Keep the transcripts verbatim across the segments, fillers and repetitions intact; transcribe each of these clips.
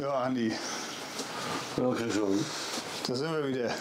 Ja, Andi. Ja, Christian. Da sind wir wieder.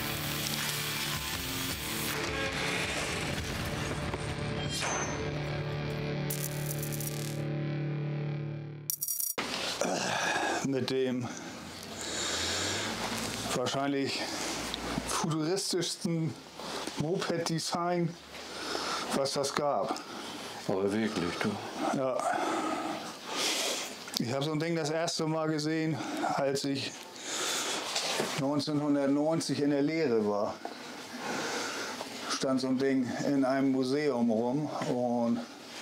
Mit dem wahrscheinlich futuristischsten Moped-Design, was das gab. Aber wirklich, du. Ja. Ich habe so ein Ding das erste Mal gesehen, als ich neunzehnhundertneunzig in der Lehre war. Stand so ein Ding in einem Museum rum und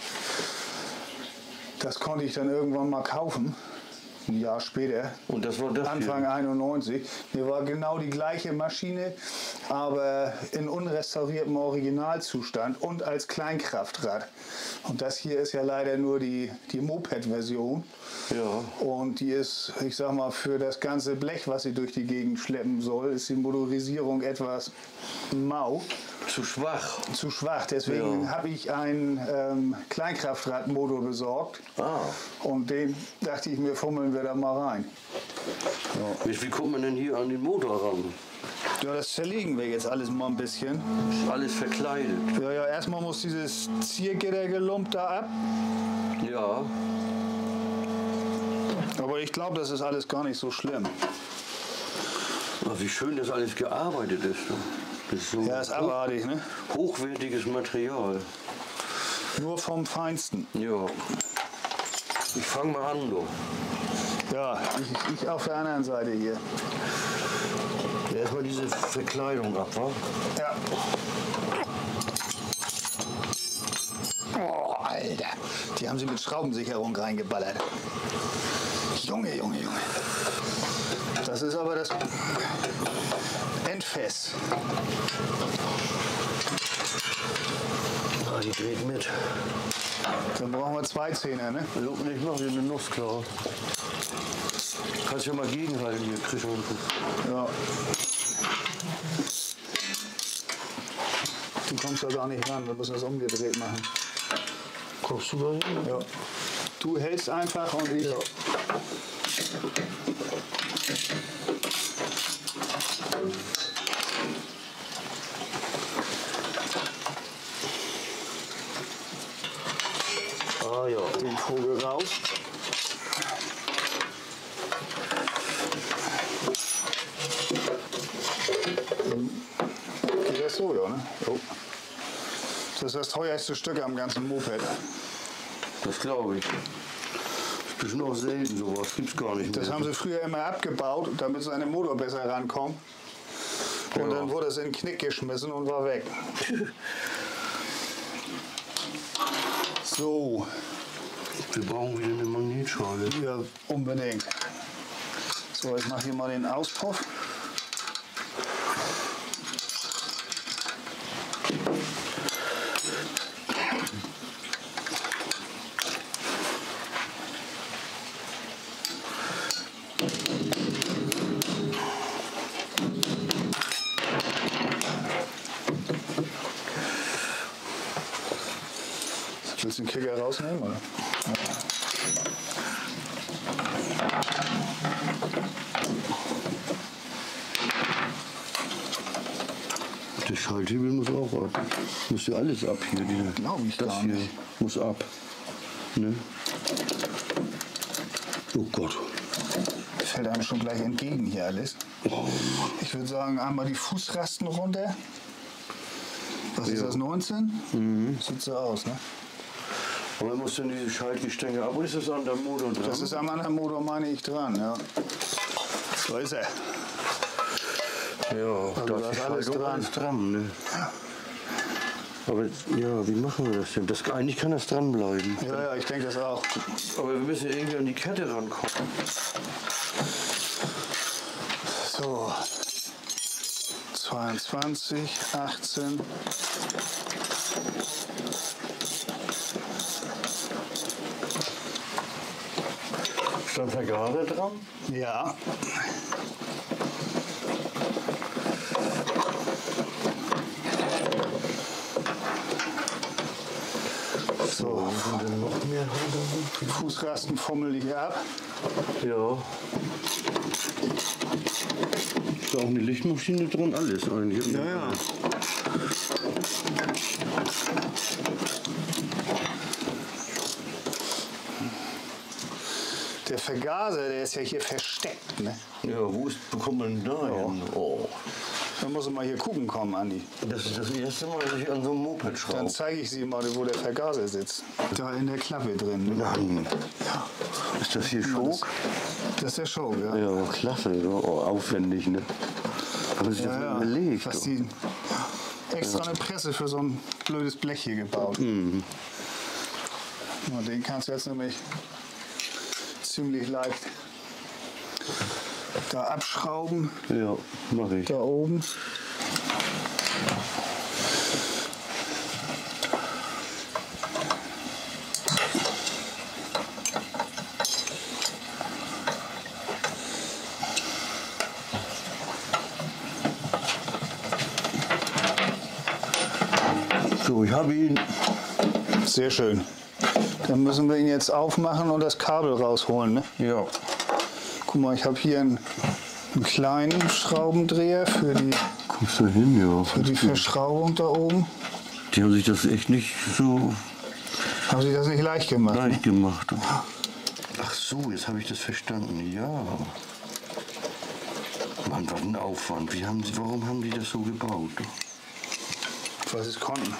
das konnte ich dann irgendwann mal kaufen. Ein Jahr später, Und das war das Anfang hier. einundneunzig. Mir war genau die gleiche Maschine, aber in unrestauriertem Originalzustand und als Kleinkraftrad. Und das hier ist ja leider nur die, die Moped-Version. Ja. Und die ist, ich sag mal, für das ganze Blech, was sie durch die Gegend schleppen soll, ist die Motorisierung etwas mau. Zu schwach. Zu schwach. Deswegen Ja. habe ich einen ähm, Kleinkraftradmotor besorgt. Ah. Und den dachte ich mir, fummeln wir da mal rein. Wie, wie kommt man denn hier an den Motor ran? Ja, das zerlegen wir jetzt alles mal ein bisschen. Ist alles verkleidet. Ja, ja, erstmal muss dieses Ziergittergelump da ab. Ja. Aber ich glaube, das ist alles gar nicht so schlimm. Aber wie schön das alles gearbeitet ist. Du. Das ist so Ja, ist abartig, ne? hochwertiges Material. Nur vom Feinsten. Ja. Ich fange mal an, du. Ja, ich, ich auf der anderen Seite hier. Erstmal diese Verkleidung ab, wa? Ja. Oh, Alter. Die haben sie mit Schraubensicherung reingeballert. Junge, Junge, Junge. Das ist aber das Endfest. Ah, die dreht mit. Dann brauchen wir zwei Zehner, ne? Ich mach dir eine Nuss klar. Kannst ja mal gegenhalten hier, Christian. Ja. Du kommst da gar nicht ran, wir müssen das umgedreht machen. Kommst du da hin? Ja. Du hältst einfach und ich. Ja. Ah ja. Den Vogel raus. Geht das so, ja, ne? Oh. Das ist das teuerste Stück am ganzen Moped. Das glaube ich. Das ist noch selten sowas, gibt's gar nicht mehr. Das haben sie früher immer abgebaut, damit seine Motor besser rankommt. Und Ja. dann wurde es in den Knick geschmissen und war weg. So, Wir brauchen wieder eine Magnetschale. ja, unbedingt. So, ich mache hier mal den Auspuff. Willst du den Kicker rausnehmen, oder? Der Schalthebel muss auch ab. Muss ja alles ab hier. Diese, Glaub ich das gar hier nicht. muss ab. Ne? Oh Gott. Das fällt einem schon gleich entgegen hier alles. Oh. Ich würde sagen, einmal die Fußrasten runter. Was ist Ja. das, neunzehn? Mhm. Sieht so aus, ne? Aber man muss dann diese Schaltgestänge ab. Oder ist das an der Motor dran? Das ist am anderen Motor, meine ich, dran, ja. So ist er. ja, da da ist ist die alles Schaltung dran. alles dran. Ne? Aber ja, wie machen wir das denn? Das, eigentlich kann das dranbleiben. Ja, ja, ich denke das auch. Aber wir müssen irgendwie an die Kette rankommen. So. zweiundzwanzig, achtzehn. Ist da ein Vergaser dran? Ja. So, Und dann noch mehr runter. Fußrasten fummel ich ab. Ja. Ist da auch eine Lichtmaschine drin? Alles eigentlich. Ja, ja. Der Vergaser, der ist ja hier versteckt, ne? Ja, wo ist, bekommt man da hin? Oh. Da muss man mal hier gucken kommen, Andi. Das ist das erste Mal, dass ich an so einem Moped schraube. Dann zeige ich Sie mal, wo der Vergaser sitzt. Da in der Klappe drin. Ne? Nein. Ja. Ist das hier Schok? Das ist der Schok, ja. Ja, klasse. Oh, aufwendig, ne? Aber sich das ja, überlegt. Was die extra eine Presse für so ein blödes Blech hier gebaut. Mhm. Und den kannst du jetzt nämlich ziemlich leicht da abschrauben. Ja, mache ich. Da oben. So, ich habe ihn. Sehr schön. Dann müssen wir ihn jetzt aufmachen und das Kabel rausholen. Ne? Ja. Guck mal, ich habe hier einen, einen kleinen Schraubendreher für die, Kommst du hin, ja. für die Verschraubung da oben. Die haben sich das echt nicht so Haben Sie das nicht leicht gemacht? leicht gemacht. Ach so, jetzt habe ich das verstanden. Ja. Mann, was ein Aufwand. Wie haben sie, warum haben die das so gebaut? Was es konnten.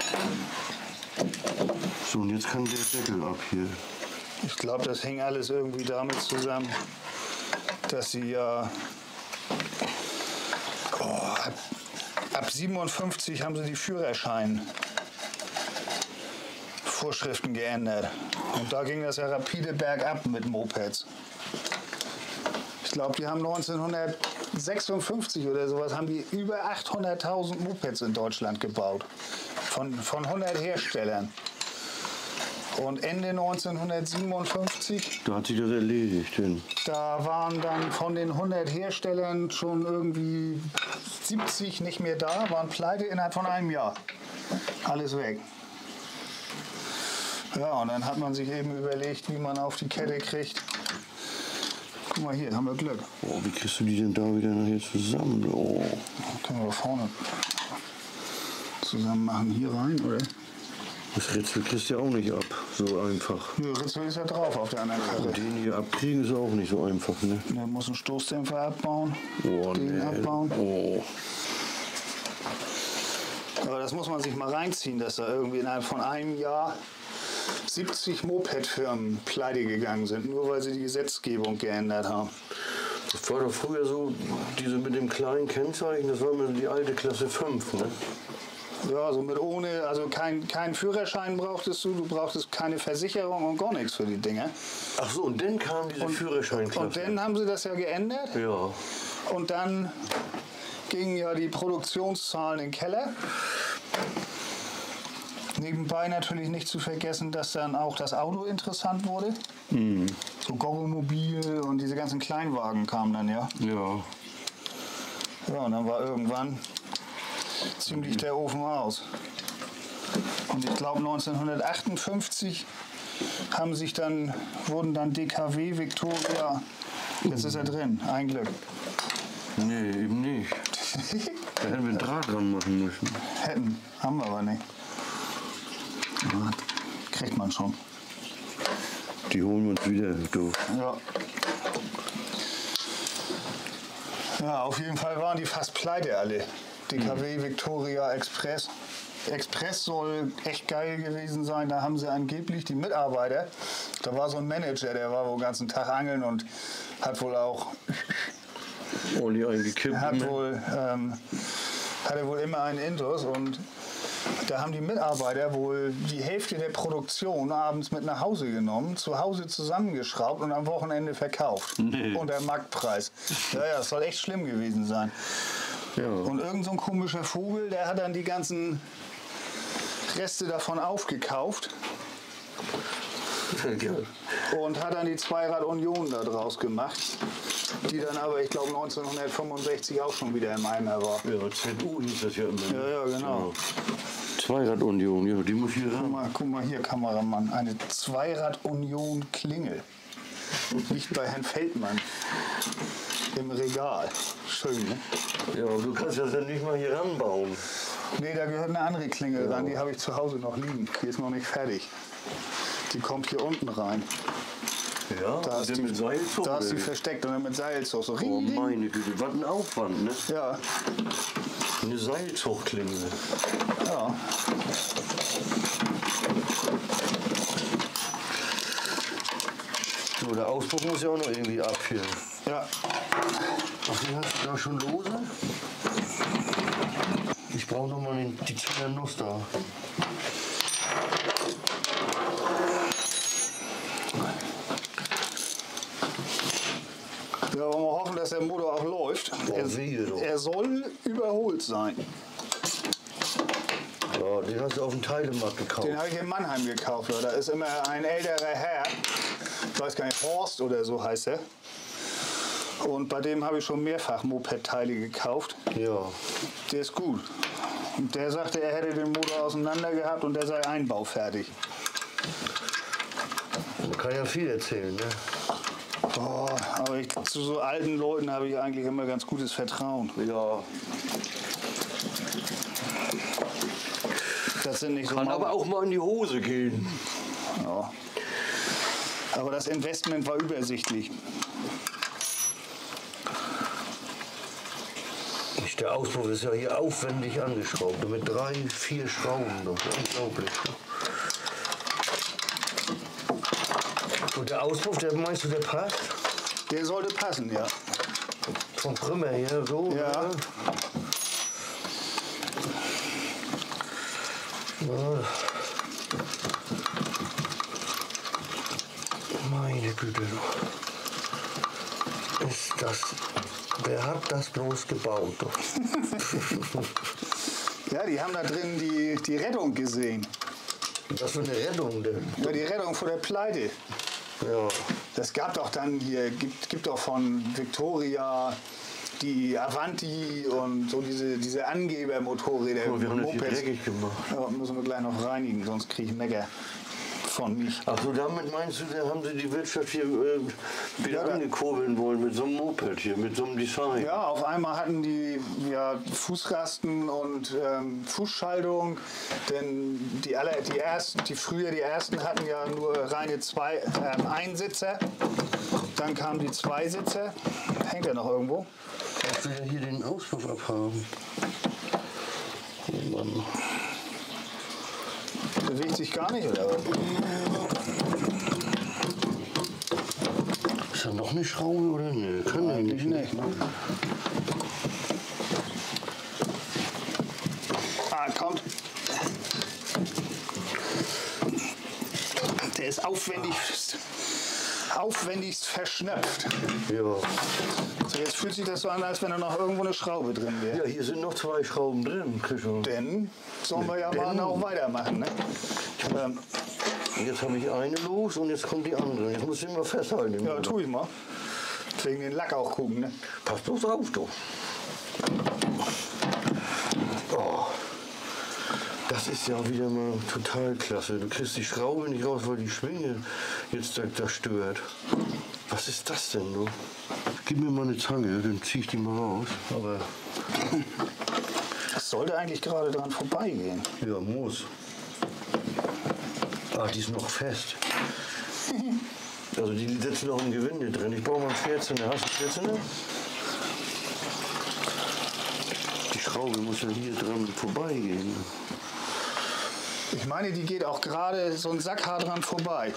So, und jetzt kann der Deckel ab hier. Ich glaube, das hing alles irgendwie damit zusammen, dass sie ja oh, ab, ab siebenundfünfzig haben sie die Führerschein-Vorschriften geändert. Und da ging das ja rapide bergab mit Mopeds. Ich glaube, die haben neunzehnhundertsechsundfünfzig oder sowas haben die über achthunderttausend Mopeds in Deutschland gebaut. Von, von hundert Herstellern. Und Ende neunzehnhundertsiebenundfünfzig, Da hat sich das erledigt. Hin. da waren dann von den hundert Herstellern schon irgendwie siebzig nicht mehr da, waren pleite innerhalb von einem Jahr. Alles weg. Ja, und dann hat man sich eben überlegt, wie man auf die Kette kriegt. Guck mal hier, haben wir Glück. Oh, wie kriegst du die denn da wieder nachher zusammen? Oh. Können wir vorne zusammen machen, hier rein, oder? Das Rätsel kriegst du ja auch nicht ab, so einfach. Ja, Ritzel ist ja drauf auf der anderen Karre. Und den hier abkriegen ist auch nicht so einfach, ne? Der muss einen Stoßdämpfer abbauen, Oh, den nee. abbauen. Oh. Aber das muss man sich mal reinziehen, dass da irgendwie innerhalb von einem Jahr siebzig Moped-Firmen pleite gegangen sind, nur weil sie die Gesetzgebung geändert haben. Das war doch früher so, diese mit dem kleinen Kennzeichen, das war immer so die alte Klasse fünf, ne? Ja, also mit ohne, also kein, kein Führerschein brauchtest du, du brauchtest keine Versicherung und gar nichts für die Dinger. Ach so, und dann kam diese Führerscheinklasse. Und dann haben sie das ja geändert. Ja. Und dann gingen ja die Produktionszahlen in den Keller. Nebenbei natürlich nicht zu vergessen, dass dann auch das Auto interessant wurde. Mhm. So Goggomobil und diese ganzen Kleinwagen kamen dann ja. Ja. Ja, und dann war irgendwann ziemlich der Ofen aus. Und ich glaube neunzehnhundertachtundfünfzig haben sich dann, wurden dann D K W, Victoria, jetzt ist er drin, ein Glück. Nee, eben nicht. Da hätten wir einen Draht dran machen müssen. Hätten, haben wir aber nicht. Ja, kriegt man schon. Die holen wir uns wieder, du. Ja. Ja, auf jeden Fall waren die fast pleite alle. D K W, Victoria, Express. Express soll echt geil gewesen sein. Da haben sie angeblich die Mitarbeiter, da war so ein Manager, der war wohl den ganzen Tag angeln und hat wohl auch, Olli eingekippt. hat ne? wohl, ähm, hatte wohl immer einen Intus und da haben die Mitarbeiter wohl die Hälfte der Produktion abends mit nach Hause genommen, zu Hause zusammengeschraubt und am Wochenende verkauft. Nee. Unter Marktpreis. Ja, ja, das soll echt schlimm gewesen sein. Ja. Und irgend so ein komischer Vogel, der hat dann die ganzen Reste davon aufgekauft Ja. und hat dann die Zweirad Union da draus gemacht, die dann aber, ich glaube, neunzehnhundertfünfundsechzig auch schon wieder im Eimer war. Ja, Z U hieß das ja immer. Ja, ja, genau. Z Zweirad-Union, ja, die muss hier Guck ran. mal, guck mal hier, Kameramann. Eine Zweirad-Union-Klingel. Liegt bei Herrn Feldmann im Regal. Schön, ne? Ja, aber du kannst das ja nicht mal hier ranbauen. Nee, da gehört eine andere Klingel ran. Die habe ich zu Hause noch liegen. Die ist noch nicht fertig. Die kommt hier unten rein. Ja, Da ist die, mit Seilzug. da ist die versteckt und dann mit Seilzug. So Oh ring, ring. meine Güte, was ein Aufwand, ne? Ja, Eine Seilzugklingel. ja. So, der Auspuff muss ja auch noch irgendwie ab hier. Ja, Ach, den hast du da schon lose? Ich brauche noch mal den, die Zillernuss da. ja, wollen wir hoffen, dass der Motor auch läuft. Er, wehe doch. er soll überholt sein. Ja, den hast du auf dem Teilemarkt gekauft. Den habe ich in Mannheim gekauft. Da ist immer ein älterer Herr, ich weiß gar nicht, Horst oder so heißt er. Und bei dem habe ich schon mehrfach Moped-Teile gekauft. Ja. Der ist gut. Und der sagte, er hätte den Motor auseinander gehabt und der sei einbaufertig. Man kann ja viel erzählen, ne? Oh, aber ich, zu so alten Leuten habe ich eigentlich immer ganz gutes Vertrauen. Ja. Das sind nicht so Kann Mau- aber auch mal in die Hose gehen. Ja. Aber das Investment war übersichtlich. Der Auspuff ist ja hier aufwendig angeschraubt. Mit drei, vier Schrauben noch. Unglaublich. Und der Auspuff, der meinst du, der passt? Der sollte passen, ja. Vom Krümmer her so? Ja. Oder? Ja. Meine Güte. Ist das... Wer hat das bloß gebaut? Ja, die haben da drin die, die Rettung gesehen. Was für eine Rettung denn? Ja, die Rettung vor der Pleite. Ja. Das gab doch dann hier, gibt, gibt doch von Victoria die Avanti und so diese, diese Angebermotorräder. Oh, wir haben das hier Mopeds. dreckig gemacht. Ja, müssen wir gleich noch reinigen, sonst kriege ich Mecker von mich. Ach so, damit meinst du, da haben sie die Wirtschaft hier äh, wieder Ja, da- angekurbeln wollen mit so einem Moped hier, mit so einem Design. Ja, auf einmal hatten die ja, Fußrasten und ähm, Fußschaltung, denn die, aller, die, ersten, die früher die ersten hatten ja nur reine zwei, ähm, Einsitzer, dann kamen die Zweisitzer, hängt ja noch irgendwo. Ich will ja hier den Auspuff abhaben. Oh Mann. Bewegt sich gar nicht, oder was? Ist da noch eine Schraube oder ne? Kann ja Eigentlich nicht. nicht. Ah, kommt. Der ist aufwendig, aufwendigst verschnöpft. Ja. So, jetzt fühlt sich das so an, als wenn da noch irgendwo eine Schraube drin wäre. Ja, hier sind noch zwei Schrauben drin, Küche. Denn sollen wir ja mal Denn- auch weitermachen. Ne? Ähm, Jetzt habe ich eine los und jetzt kommt die andere. Jetzt muss ich mal festhalten. ja, tu ich mal. Wegen den Lack auch gucken. Ne? Pass bloß auf, du. Oh. Das ist ja wieder mal total klasse. Du kriegst die Schraube nicht raus, weil die Schwinge jetzt da, da stört. Was ist das denn, du? Gib mir mal eine Zange, dann zieh ich die mal raus. Aber Das sollte eigentlich gerade dran vorbeigehen. ja, muss. Ah, die ist noch fest. Also die sitzen noch im Gewinde drin. Ich brauche mal einen vierzehner. Hast du einen vierzehner? Die Schraube muss ja hier dran vorbeigehen. Ich meine, die geht auch gerade so ein Sackhaar dran vorbei.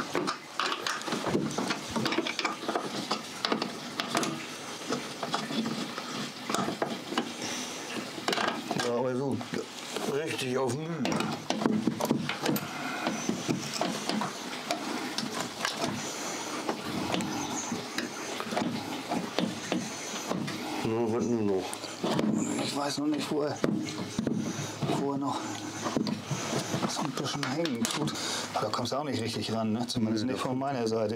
Ja, aber so richtig auf Mühe. Na, was nur noch? Ich weiß noch nicht, wo er, wo er noch so ein bisschen hängen tut. Aber da kommst du auch nicht richtig ran, ne? Zumindest Nee, nicht von meiner Seite.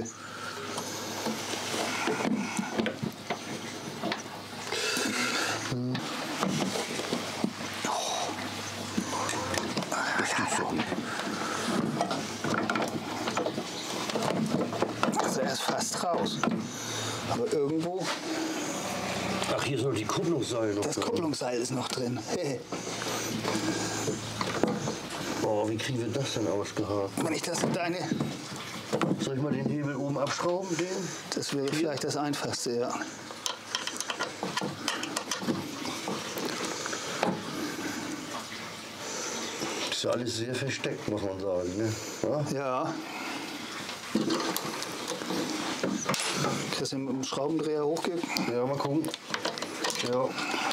Kupplungsseil noch Das drin. Kupplungsseil ist noch drin. Oh, wie kriegen wir das denn ausgehakt? Wenn ich das in deine... Soll ich mal den Hebel oben abschrauben, den? Das wäre vielleicht das Einfachste, ja. Das ist ja alles sehr versteckt, muss man sagen, ne? Ja? Ja. Kriegst du mit dem Schraubendreher hochgeben? Ja, mal gucken. Ja.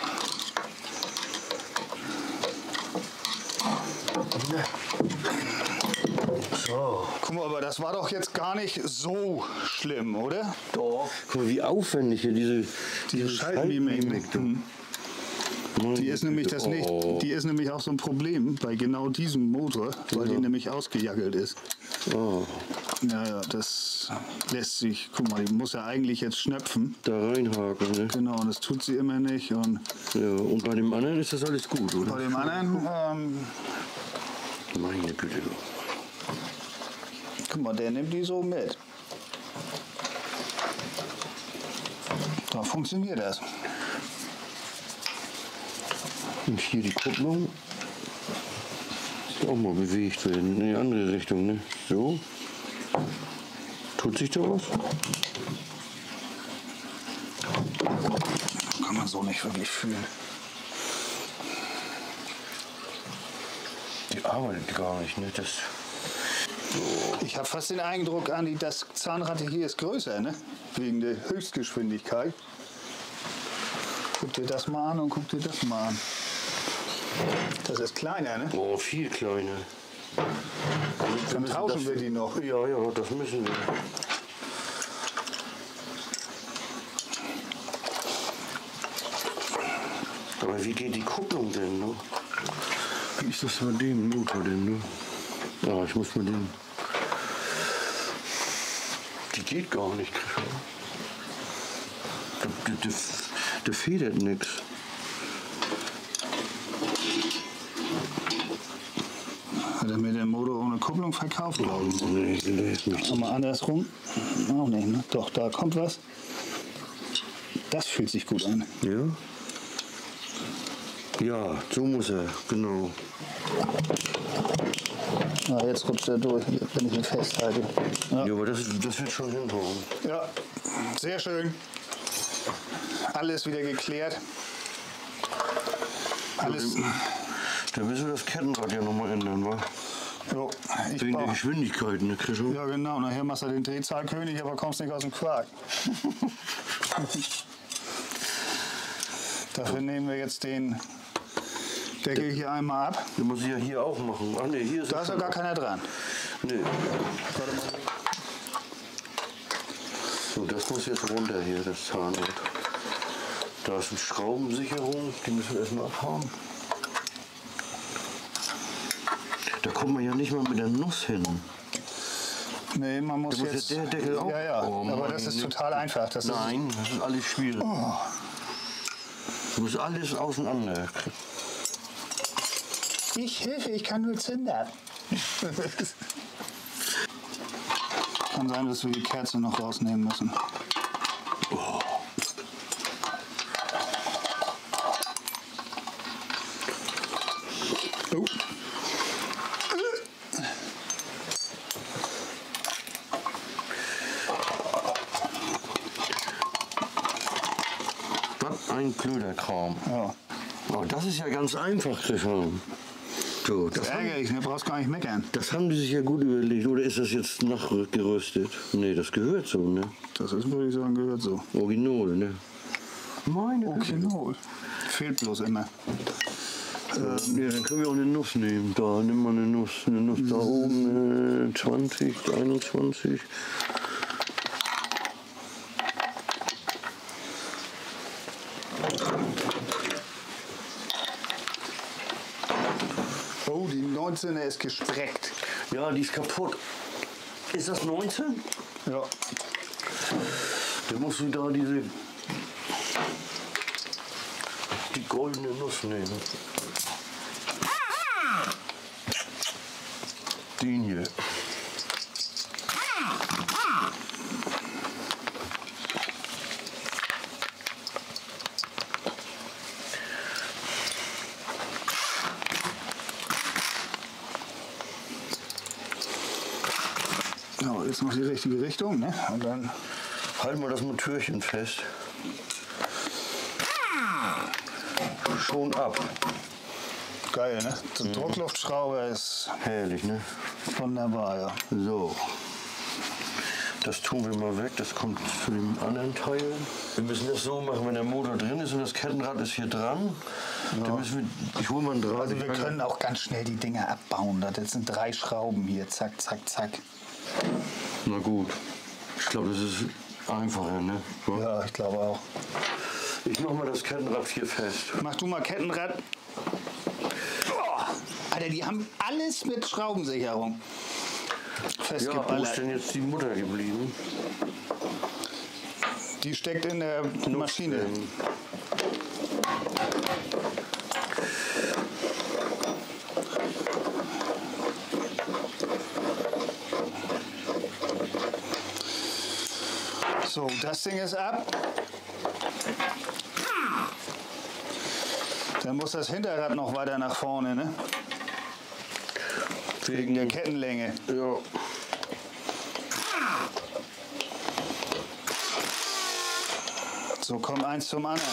So. Guck mal, aber das war doch jetzt gar nicht so schlimm, oder? Doch. Guck mal, wie aufwendig hier diese, Diese Schaltmimik. du. Mhm. Die ist, nämlich das nicht, Oh. die ist nämlich auch so ein Problem bei genau diesem Motor, weil die nämlich ausgejackelt ist. Oh. Ja, ja, das lässt sich, guck mal, die muss ja eigentlich jetzt schnöpfen. Da reinhaken, ne? Genau, und das tut sie immer nicht. Und Ja, und bei dem anderen ist das alles gut, oder? bei dem anderen, ähm, Meine Güte. guck mal, der nimmt die so mit. Da funktioniert das. Und hier die Kupplung. Muss auch mal bewegt werden, in die andere Richtung, ne? So. Tut sich da was? Kann man so nicht wirklich fühlen. Die arbeitet gar nicht, ne? Das. Ich habe fast den Eindruck, Andi, das Zahnrad hier ist größer, ne? Wegen der Höchstgeschwindigkeit. Guck dir das mal an und guck dir das mal an. Das ist kleiner, ne? Oh, viel kleiner. Dann tauschen wir die noch. Ja, ja, das müssen wir. Aber wie geht die Kupplung denn, ne? Wie ist das bei dem Motor denn, ne? Ja, ich muss mal den. Die geht gar nicht. Da, da, da, da federt nichts. Hat er mir den Motor ohne Kupplung verkauft, glaube ich. Nee, ich will das nicht. Aber andersrum? Auch nicht, ne? Doch, da kommt was. Das fühlt sich gut an. Ja? Ja, so muss er, genau. Ah, jetzt rutscht er durch, wenn ich ihn festhalte. Ja. Ja, aber das, das wird schon hinhauen. Ja, sehr schön. Alles wieder geklärt. Alles. Da müssen wir das Kettenrad ja nochmal ändern, wa? Jo, ich Wegen der brauch, Geschwindigkeit, ne, Christo? ja, genau. Nachher machst du den Drehzahlkönig, aber kommst nicht aus dem Quark. Dafür nehmen wir jetzt den Deckel hier einmal ab. Den muss ich ja hier auch machen. Ach nee, hier ist Da ist ja gar keiner dran. Nee. Warte mal. So, das muss jetzt runter hier, das Zahnrad. Da ist eine Schraubensicherung, die müssen wir erstmal abhauen. Da kommt man ja nicht mal mit der Nuss hin. Nee, man muss Da muss jetzt. ja der Deckel auch- Ja, ja. Oh, aber Mann, das ist nee. total einfach. Das Nein, das ist alles schwierig. Oh. Du musst alles auseinander. Ist, ich Hilfe, ich kann nur zündern. Kann sein, dass wir die Kerze noch rausnehmen müssen. Oh. Oh. Was ein blöder Kram. Ja. Oh, das ist ja ganz einfach, Christian. So, das, haben, Ärgerlich, ne? Brauchst gar nicht meckern. das haben die sich ja gut überlegt. Oder ist das jetzt nachgerüstet? Nee, das gehört so, ne? Das ist, würde ich sagen, gehört so. Original, ne? Meine Okay, null. Fehlt bloß immer. Ähm, ja, dann können wir auch eine Nuss nehmen. Da, nimm mal eine Nuss. Eine Nuss da oben, äh, zwanzig, einundzwanzig. Oh, die neunzehner ist gestreckt. Ja, die ist kaputt. Ist das neunzehn? Ja. Dann musst du da diese die goldene Nuss nehmen. Den hier. Ja, jetzt noch die richtige Richtung, ne? Und dann halten wir das Motörchen fest. Schon ab. Geil, ne? Die mhm. Druckluftschraube ist herrlich, ne? Wunderbar, ja. So. Das tun wir mal weg, das kommt zu den anderen Teilen. Wir müssen das so machen, wenn der Motor drin ist und das Kettenrad ist hier dran. Ja. Dann müssen wir, ich hole mal einen Draht. Also wir können auch ganz schnell die Dinger abbauen. Das sind drei Schrauben hier, zack, zack, zack. Na gut, ich glaube, das ist einfacher, ne? So. Ja, ich glaube auch. Ich mach mal das Kettenrad hier fest. Mach du mal Kettenrad. Oh, Alter, die haben alles mit Schraubensicherung. Ja, wo ist denn jetzt die Mutter geblieben? Die steckt in der Maschine. So, das Ding ist ab. Dann muss das Hinterrad noch weiter nach vorne, ne? Wegen der Kettenlänge. Ja. So kommt eins zum anderen.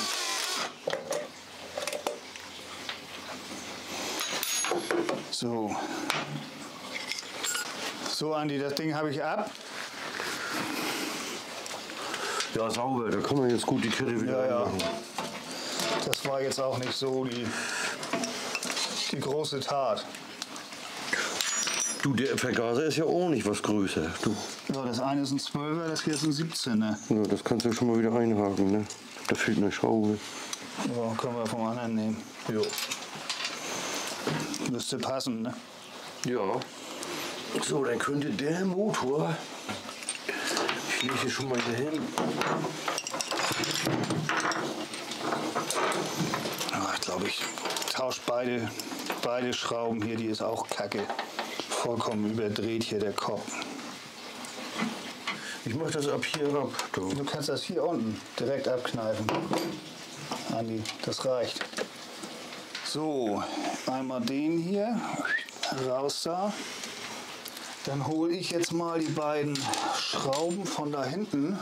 So. So, Andi, das Ding habe ich ab. Ja, sauber, da kann man jetzt gut die Kette wieder ja, reinmachen. Ja. Das war jetzt auch nicht so die, die große Tat. Du, der Vergaser ist ja auch nicht was größer. Du. Ja, das eine ist ein zwölfer, das hier ist ein siebzehner. Ja, das kannst du schon mal wieder einhaken, ne? Da fehlt eine Schraube. Ja, können wir vom anderen nehmen. Ja. Müsste passen, ne? Ja. So, dann könnte der Motor, ich lege hier schon mal hier hin. Ja, ich glaube, ich tausche beide, beide Schrauben hier, die ist auch kacke. Vollkommen überdreht hier der Kopf. Ich mache das ab hier ab. Du. du kannst das hier unten direkt abkneifen. Andi, das reicht. So, einmal den hier, raus da. Dann hole ich jetzt mal die beiden Schrauben von da hinten.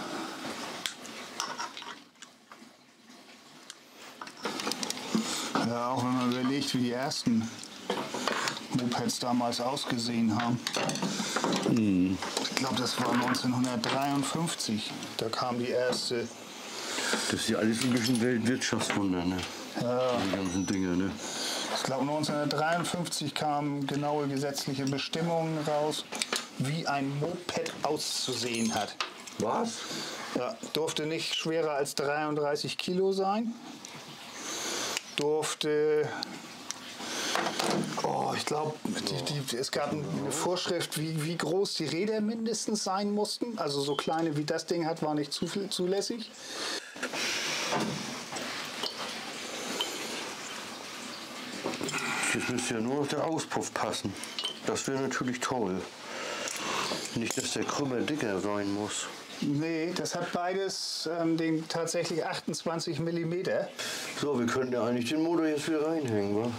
Ja, auch wenn man überlegt, wie die ersten Mopeds damals ausgesehen haben. Hm. Ich glaube, das war neunzehnhundertdreiundfünfzig. Da kam die erste. Das ist ja alles ein bisschen Weltwirtschaftswunder, ne? Ja. Die ganzen Dinger, ne? Ich glaube, neunzehnhundertdreiundfünfzig kamen genaue gesetzliche Bestimmungen raus, wie ein Moped auszusehen hat. Was? Ja, durfte nicht schwerer als dreiunddreißig Kilo sein. Durfte, oh, ich glaube, es gab eine Vorschrift, wie, wie groß die Räder mindestens sein mussten. Also so kleine wie das Ding hat, war nicht zu viel zulässig. Jetzt müsste ja nur noch der Auspuff passen. Das wäre natürlich toll. Nicht, dass der Krümmer dicker sein muss. Nee, das hat beides ähm, den tatsächlich achtundzwanzig Millimeter. So, wir können ja eigentlich den Motor jetzt wieder reinhängen, wa?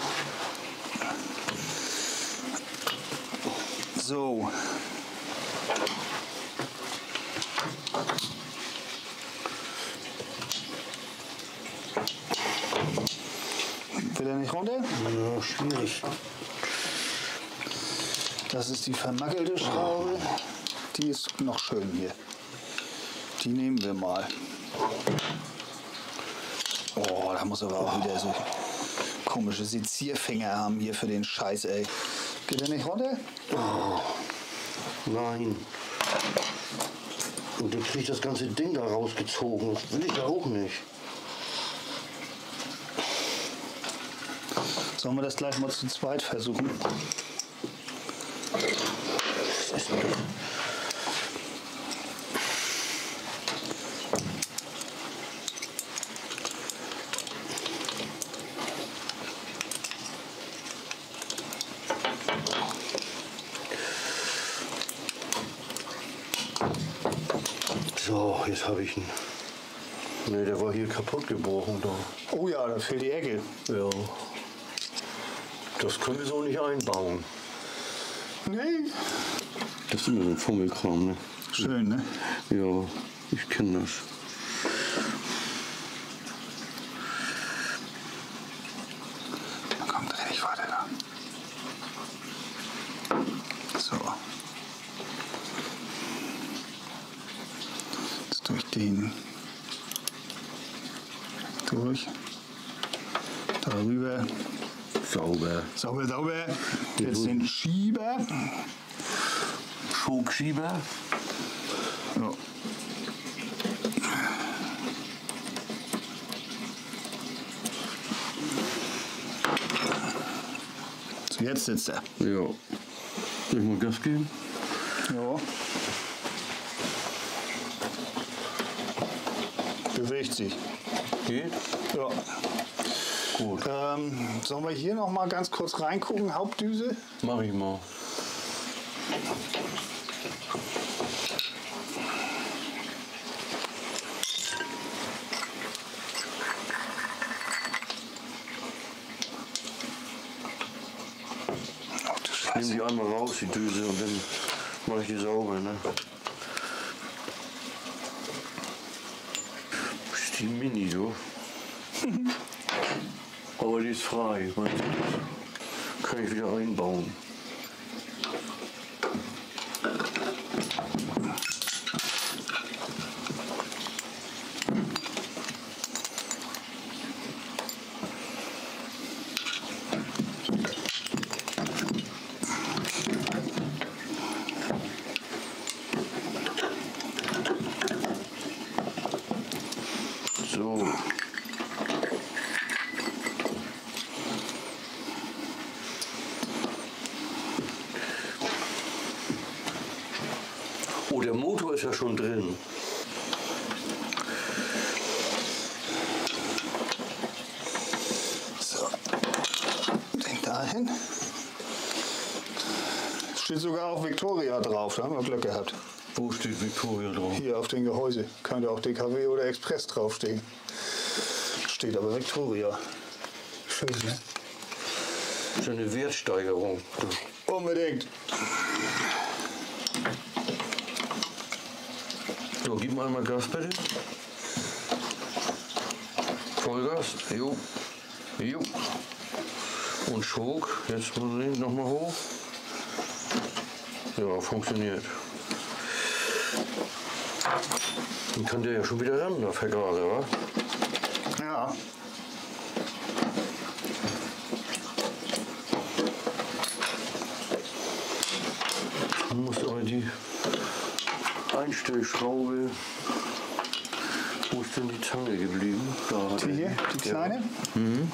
So. Will er nicht runter? Ja, schwierig. Das ist die vermackelte Schraube. Die ist noch schön hier. Die nehmen wir mal. Oh, da muss aber auch wieder so komische Sezierfinger haben hier für den Scheiß, ey. Geht der nicht runter? Oh, nein. Und dann krieg ich das ganze Ding da rausgezogen. Das will ich ja auch nicht. Sollen wir das gleich mal zu zweit versuchen? Was ist denn das? So, jetzt habe ich ihn. Ne, der war hier kaputt gebrochen da. Oh ja, da fehlt die Ecke. Ja. Das können wir so nicht einbauen. Nee. Das ist immer so ein Fummelkram, ne? Schön, ne? Ja, ich kenne das. Dann kommt dreh ich weiter da. So. Jetzt durch den durch. Darüber. Sauber. Sauber, sauber. Jetzt den Schieber. Schogschieber. So. So, jetzt sitzt er. Ja. Soll ich mal Gas geben? Ja. Bewegt sich. Geht? Ja. Gut. Ähm, sollen wir hier noch mal ganz kurz reingucken? Hauptdüse? Mach ich mal. Oh, du Ich nehme Scheiße. die einmal raus, die Düse, und dann mache ich die sauber, ne? Das ist die Mini, so. Aber die ist frei, meinst du das? Kann ich wieder einbauen. So. Oh, der Motor ist ja schon drin. So. Den dahin. Steht sogar auch Victoria drauf, da haben wir Glück gehabt. Wo steht Victoria drauf? Hier auf dem Gehäuse könnte auch D K W oder Express draufstehen. Steht aber Victoria. Schön, ne? Das ist eine Wertsteigerung. Unbedingt. So, gib mal einmal Gas bitte. Vollgas. Jo. Jo. Und Schog. Jetzt muss ich nochmal hoch. Ja, funktioniert. Dann kann der ja schon wieder ran, der Vergaser, wa? Ja. Dann muss aber die Einstellschraube. Wo ist denn die Zange geblieben? Da hat Die er hier, die kleine? Ja. Mhm.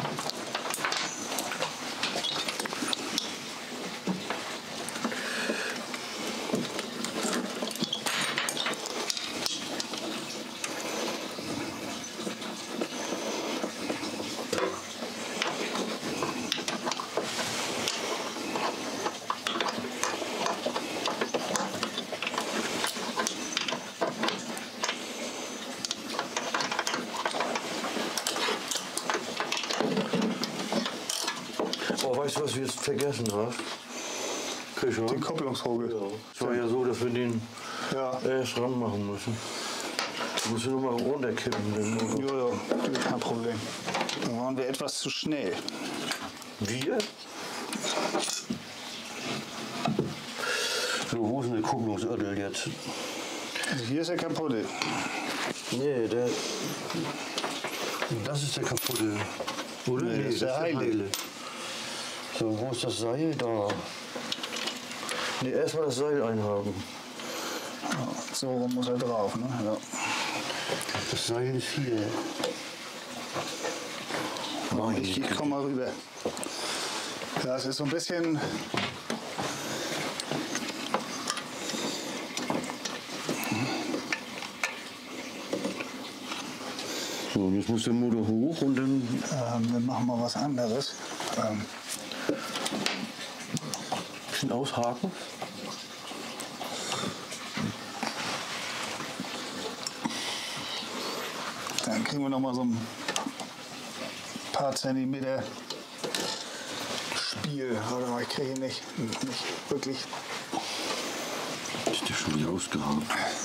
Oh, weißt du, was wir jetzt vergessen haben? Küche, Die Kupplungshobel. ja. Es war ja so, dass wir den Ja. erst ranmachen müssen. Du musst ihn nur mal runterkippen. Den Ja, ja, kein Problem. Dann waren wir etwas zu schnell. Wir? So, wo ist denn der Kupplungsördel jetzt? Also hier ist der kaputte. Nee, der. Das ist der kaputte. Oder? Nee, das ist der heile. So, wo ist das Seil? Da. Nee, erstmal das Seil einhaben. Ja, so rum muss er drauf, ne? Ja. Das Seil ist hier. Meine Ich, ich Güte. komm mal rüber. Ja, es ist so ein bisschen. So, und jetzt muss der Motor hoch und dann. Ähm, wir machen mal was anderes. Ähm, Ein bisschen aushaken. dann kriegen wir noch mal so ein paar Zentimeter Spiel. Warte mal, ich ich kriege ihn nicht, nicht wirklich. Ist der schon wieder ausgehauen?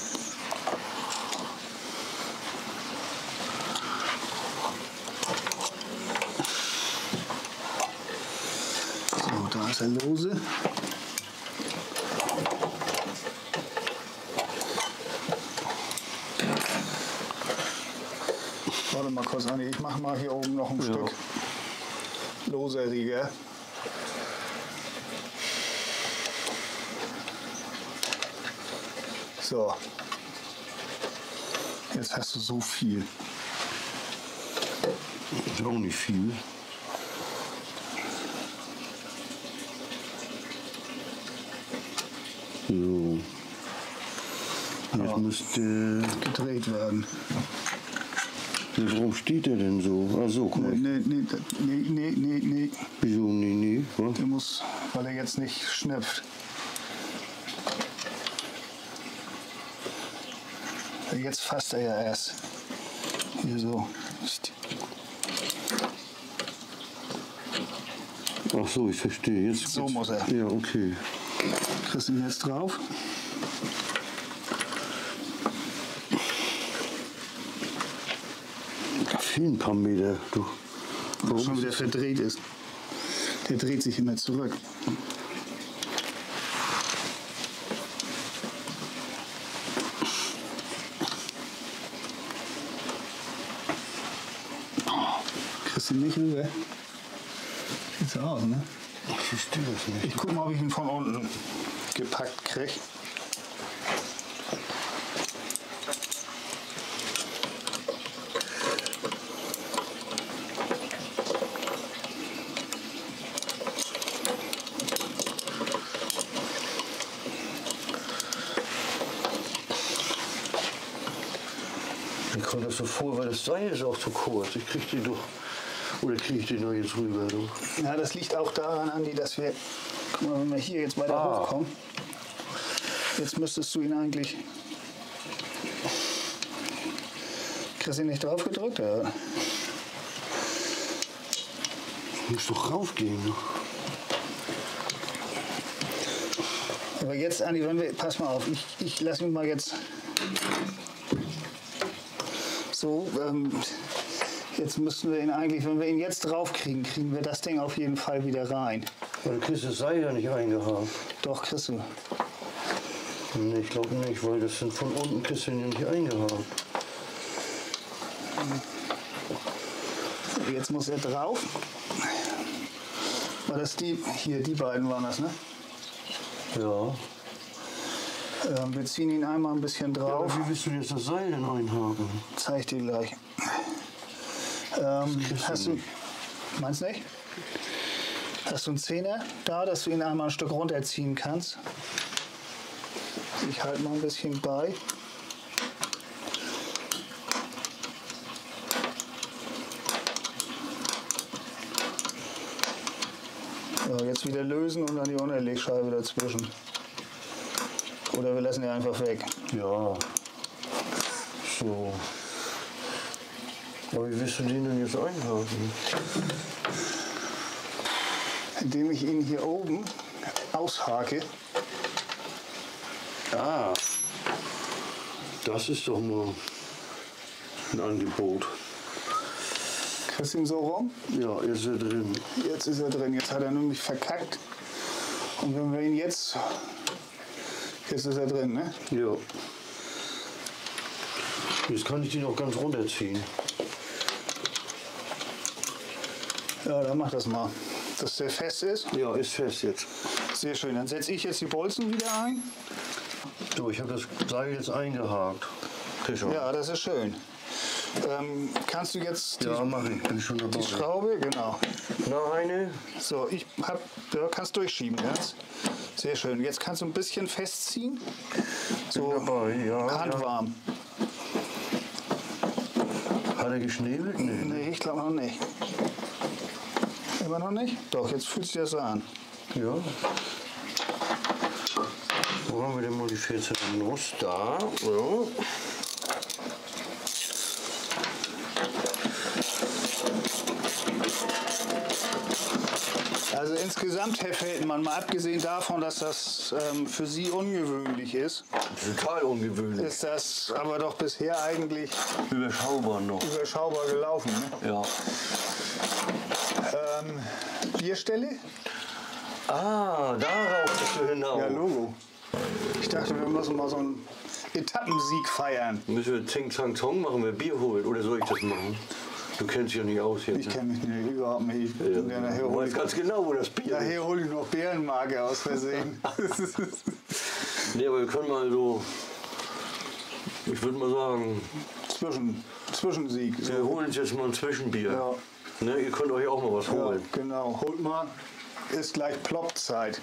So, da ist er lose. Warte mal kurz, Anni, ich mache mal hier oben noch ein Ja. Stück loser Rieger. So, jetzt hast du so viel. Ist auch nicht viel. So. Jetzt Ja. müsste. Gedreht werden. Warum steht der denn so? Ach so, guck mal. Nee, nee, nee, nee, nee, nee. Wieso? Nee, nee. Was? Der muss, weil er jetzt nicht schnüpft. Jetzt fasst er ja erst. Hier so. Ach so, ich verstehe. Jetzt, So jetzt, muss er. Ja, okay. Kriegst du ihn jetzt drauf? Da fehlen ein paar Meter. Du. Warum Schon ist wieder das- verdreht ist. Der dreht sich immer zurück. Kriegst du ihn nicht rüber? Sieht so aus, ne? Ich verstehe das nicht. Ich guck mal, ob ich ihn von unten gepackt krieg. Mir kommt das so vor, weil das Seil ist auch zu kurz. Ich krieg den doch. Oder kriege ich den noch jetzt rüber? Du? Ja, das liegt auch daran, Andi, dass wir, guck mal, wenn wir hier jetzt weiter Ah. hochkommen, jetzt müsstest du ihn eigentlich, kriegst du ihn nicht drauf gedrückt? Ja. Muss doch raufgehen. Ne? Aber jetzt, Andi, wenn wir, pass mal auf, ich, ich lasse ihn mal jetzt so, ähm, jetzt müssten wir ihn eigentlich, wenn wir ihn jetzt draufkriegen, kriegen wir das Ding auf jeden Fall wieder rein. Weil du kriegst das Seil ja nicht eingehakt. Doch, kriegst du. Nee, ich glaube nicht, weil das sind von unten kriegst du den ja nicht eingehakt. Jetzt muss er drauf. War das die, hier, die beiden waren das, ne? Ja. Ähm, wir ziehen ihn einmal ein bisschen Ja, drauf. aber wie willst du jetzt das Seil denn einhaken? Zeig ich dir gleich. Ähm, kriegst du hast du, nicht. meinst du nicht? Hast du einen Zehner da, dass du ihn einmal ein Stück runterziehen kannst? Ich halte mal ein bisschen bei. So, jetzt wieder lösen und dann die Unterlegscheibe dazwischen. Oder wir lassen ihn einfach weg. Ja. So. Aber wie willst du den denn jetzt einhaken? Indem ich ihn hier oben aushake. Ah. Das ist doch mal ein Angebot. Kriegst du ihn so rum? Ja, ist er drin. Jetzt ist er drin. Jetzt hat er nämlich verkackt. Und wenn wir ihn jetzt... Jetzt ist er drin, ne? Ja. Jetzt kann ich den auch ganz runterziehen. Ja, dann mach das mal. Dass der fest ist. Ja, ist fest jetzt. Sehr schön. Dann setze ich jetzt die Bolzen wieder ein. So, ich habe das Seil jetzt eingehakt. Fischer. Ja, das ist schön. Ähm, kannst du jetzt die, Ja, mach ich. Bin schon dabei. die Schraube? Genau. Noch eine? So, ich hab, ja, kannst durchschieben jetzt. Sehr schön. Jetzt kannst du ein bisschen festziehen. So Bin dabei, ja. handwarm. Hat er geschnebelt? Nee. Nee, ich glaube noch nicht. Immer noch nicht? Doch, jetzt fühlt sich das so an. Ja. Wo haben wir denn mal die vierzehner Nuss? Da. So. Also insgesamt, Herr Feldmann, mal abgesehen davon, dass das ähm, für Sie ungewöhnlich ist, Total ungewöhnlich. ist das aber doch bisher eigentlich Überschaubar noch. überschaubar gelaufen. Ne? Ja. Ähm, Bierstelle? Ah, darauf bist du hinaus. Ja, Logo. Ich dachte, wir müssen mal so einen Etappensieg feiern. Müssen wir Zing Zang Zong machen, wir Bier holen? Oder soll ich das machen? Du kennst dich ja nicht aus jetzt. Ich kenne mich nicht, überhaupt nicht. Ja. Ja, Du nachher hole weißt ich, ganz genau, wo das Bier ist. nachher hol ich noch Bärenmarke aus Versehen. Nee, aber wir können mal so, ich würde mal sagen, Zwischen, Zwischensieg. wir So. holen uns jetzt mal ein Zwischenbier. Ja. Ne, ihr könnt euch auch mal was Ja, holen. genau. Holt mal. Ist gleich Ploppzeit.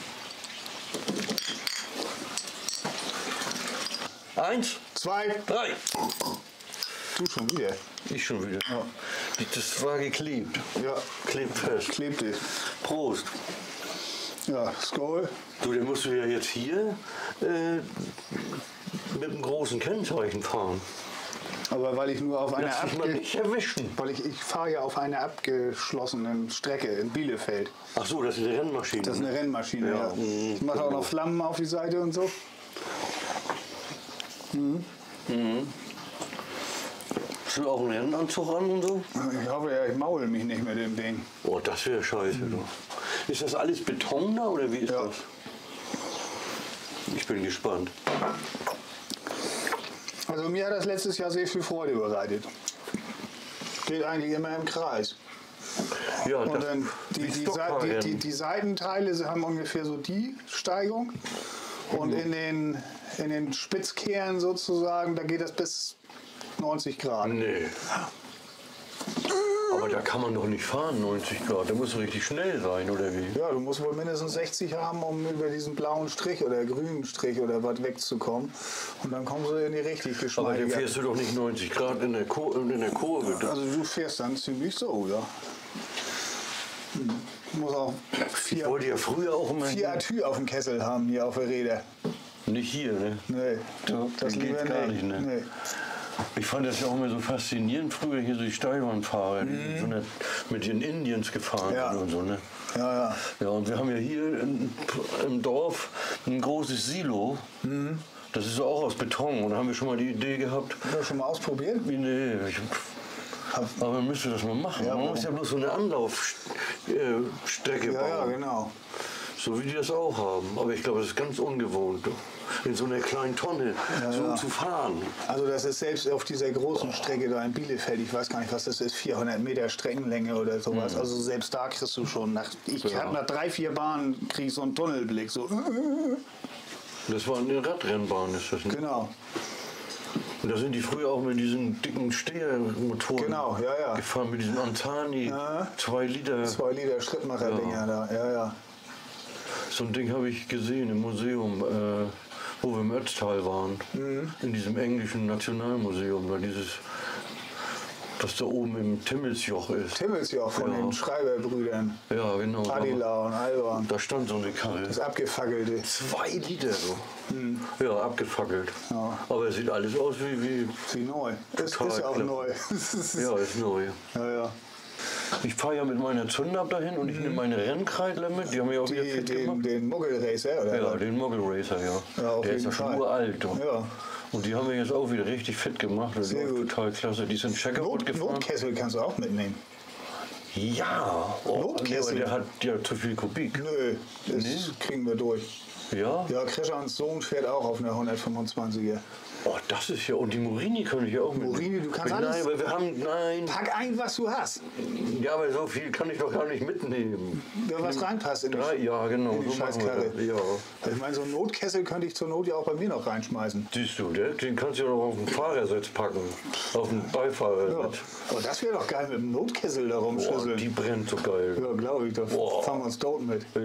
Eins, Zwei. drei. Du schon wieder. Ich schon wieder. Ja. Das war geklebt. Ja. Klebt fest. Klebt dich. Prost. Ja, Skol. Du, den musst du ja jetzt hier äh, mit einem großen Kennzeichen fahren. Aber weil ich nur auf einer Lass dich mal abge nicht erwischen. weil ich, ich fahre ja auf einer abgeschlossenen Strecke in Bielefeld. Ach so, das ist eine Rennmaschine. Das ist eine Rennmaschine. Ja. Ja. Mhm. Ich mache auch noch Flammen auf die Seite und so. Hast du auch einen Rennanzug an und so? Ich hoffe ja, ich maul mich nicht mit dem Ding. Oh, das wäre scheiße. Du. Ist das alles Beton da oder wie ist Ja. das? Ich bin gespannt. Also mir hat das letztes Jahr sehr viel Freude bereitet. Geht eigentlich immer im Kreis. Ja, Und das, dann die, wie die, Sei- die, Stockfahrrennen. die, die Seitenteile sie haben ungefähr so die Steigung. Und in den, in den Spitzkehren sozusagen, da geht das bis neunzig Grad. Nee. Aber da kann man doch nicht fahren, neunzig Grad. Da muss doch richtig schnell sein, oder wie? Ja, du musst wohl mindestens sechzig haben, um über diesen blauen Strich oder grünen Strich oder was wegzukommen. Und dann kommst du in die richtig Aber dann geschmeidige. fährst du doch nicht neunzig Grad in der, Kur in der Kurve. Also du fährst dann ziemlich so, ja. Hm. Du musst auch Ich vier, wollte ja früher auch immer... vier Atü auf dem Kessel haben hier auf der Räder. Nicht hier, ne? Nee, So, das dann lieber geht's gar nicht, ne? Nee. Ich fand das ja auch immer so faszinierend, früher hier so die Steilbahnfahrer, die sind so eine, mit den Indians gefahren Ja. und so, ne? Ja, ja. Ja, und wir haben ja hier in, im Dorf ein großes Silo. Das ist auch aus Beton. Und da haben wir schon mal die Idee gehabt, Hast du das schon mal ausprobiert? wie nee, ich, aber man müsste das mal machen. Ja, Man warum? muss ja bloß so eine Anlaufstrecke Ja, ja, bauen. genau. So wie die das auch haben. Aber ich glaube, das ist ganz ungewohnt, in so einer kleinen Tonne so ja. zu fahren. Also das ist selbst auf dieser großen Strecke da in Bielefeld, ich weiß gar nicht, was das ist, vierhundert Meter Streckenlänge oder sowas. Also selbst da kriegst du schon nach, ich Ja. hab nach drei, vier Bahnen krieg ich so einen Tunnelblick. So. Das war eine Radrennbahn, ist das, ne? Genau, Und da sind die früher auch mit diesen dicken Stehermotoren Genau, ja, ja. gefahren, mit diesem Antani, Ja. zwei Liter. zwei Liter Schrittmacher-Dinger da. Ja, ja. So ein Ding habe ich gesehen im Museum, äh, wo wir im Ötztal waren, Mhm. in diesem englischen Nationalmuseum, da dieses, das da oben im Timmelsjoch ist. Timmelsjoch von Ja. den Schreiberbrüdern. Ja, genau. Da, Adila und Alban. da stand so eine Karre. Das abgefackelte. Zwei Liter so. Ja, abgefackelt. Mhm. Ja. Aber es sieht alles aus wie, wie Wie neu. Ist, Total ist ja auch klasse. neu. ja, ist neu. ja, ja. Ich fahre ja mit meiner Zündab dahin und ich nehme meine Rennkreidler mit. Die haben ja auch wieder Die, fit den, gemacht. den Muggelracer, oder? Ja, was? den Mogul Racer, ja. Ja, auf Der ist jeden ja schon Fall. uralt. du. Ja. Und die haben wir jetzt auch wieder richtig fit gemacht. Das Sehr läuft gut. total klasse. Die sind Checkerwood Not, gefahren. Notkessel kannst du auch mitnehmen. Ja, oh, Notkessel. nee, aber der hat ja zu viel Kubik. Nö, das Nee. kriegen wir durch. Ja? Ja, Krischans Sohn fährt auch auf einer hundertfünfundzwanziger. Oh, das ist ja. Und die Morini könnte ich ja auch mit. Morini, du kannst Nein, alles- aber wir haben. Nein. Pack ein, was du hast. Ja, aber so viel kann ich doch gar nicht mitnehmen. Da was reinpasst in die, Drei, ja, genau. in die so machen wir Scheißkarre. das. Ja. Ich meine, so einen Notkessel könnte ich zur Not ja auch bei mir noch reinschmeißen. Siehst du, der, den kannst du ja noch auf den Fahrersitz packen. Auf den Ja. Beifahrersitz. Aber das wäre doch geil mit dem Notkessel da Boah, rumschüsseln. die brennt so geil. Ja, glaube ich, da Boah. fangen wir uns tot mit. Ja.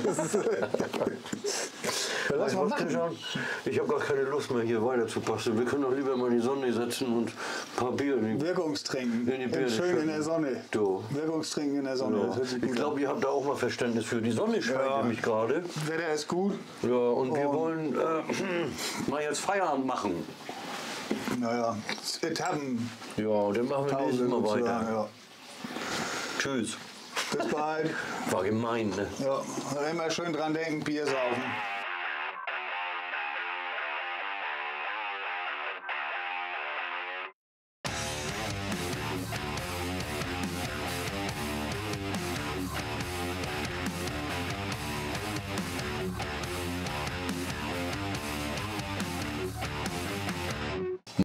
Ja, lass Weißt du mal was, machen. Christian? Ich habe gar keine Lust mehr hier weiter zu basteln. Wir können doch lieber mal in die Sonne setzen und ein paar Bier in die Wirkungstrinken. In die Birne Schön in schütten. der Sonne. Du. Wirkungstrinken in der Sonne. Ja. Das hört sich Ich gut glaube, ihr habt da auch mal Verständnis für. Die Sonne scheint Ja. nämlich gerade. an. Wetter ist gut. Ja, und wir Und- wollen äh, mal jetzt Feierabend machen. Naja, Etappen. Ja, dann machen wir nächstes Mal sozusagen, weiter. ja. Tschüss. Bis bald. War gemein, ne? Ja, immer schön dran denken, Bier saufen.